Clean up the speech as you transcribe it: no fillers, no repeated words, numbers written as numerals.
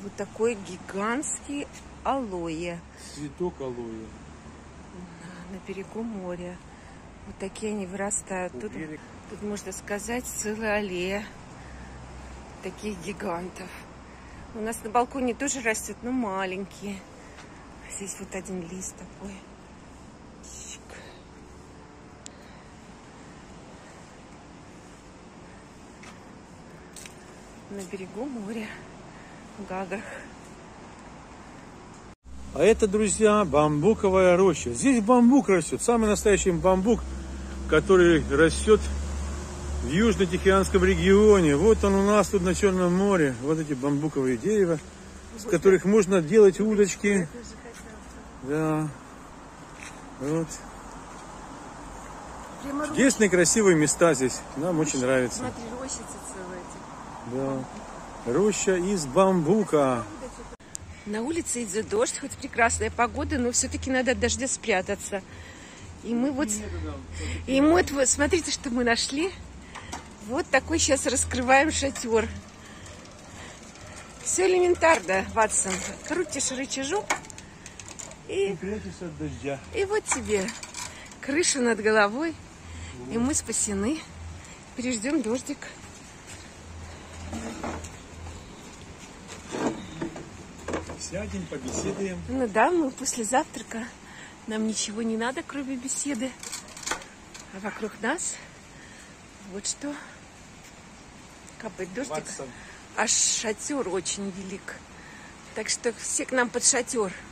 Вот такой гигантский алоэ. Цветок алоэ. На берегу моря. Вот такие они вырастают. Тут можно сказать, целая аллея таких гигантов. У нас на балконе тоже растет, но маленькие. Здесь вот один лист такой. На берегу моря, в Гаграх. А это, друзья, бамбуковая роща. Здесь бамбук растет, самый настоящий бамбук, который растет в Южно-Тихоокеанском регионе. Вот он у нас тут на Черном море. Вот эти бамбуковые дерева, с которых можно делать удочки. Да. Вот. Чудесные, красивые места здесь. Нам очень нравится. Смотри, рощица целая. Да. Роща из бамбука. На улице идет дождь, хоть прекрасная погода, но все-таки надо от дождя спрятаться. И мы вот, смотрите, что мы нашли. Вот такой сейчас раскрываем шатер. Все элементарно, Ватсон. Крутишь рычажок и прячешься от дождя. И вот тебе крыша над головой, и мы спасены. Переждем дождик. Сядем, побеседуем. Ну да, мы после завтрака. Нам ничего не надо, кроме беседы. А вокруг нас вот что. Капает дождик. А шатер очень велик. Так что все к нам под шатер.